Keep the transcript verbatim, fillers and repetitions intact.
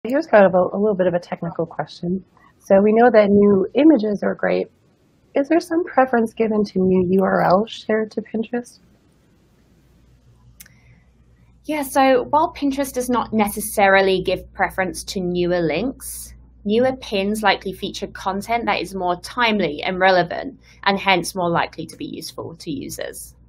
Here's kind of a, a little bit of a technical question. So we know that new images are great. Is there some preference given to new U R Ls shared to Pinterest? Yeah, so while Pinterest does not necessarily give preference to newer links, newer pins likely feature content that is more timely and relevant, and hence more likely to be useful to users.